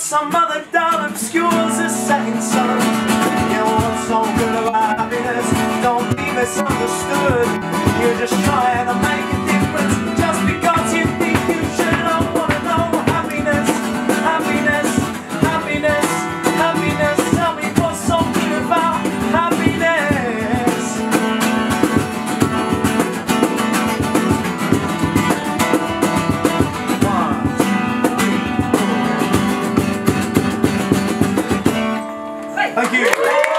some other dull obscures the setting sun. You know what's so good about happiness? Don't be misunderstood. You're just trying to make a difference just because you think you should. I wanna know happiness, happiness, happiness, happiness. Tell me what's so good about happiness. Thank you.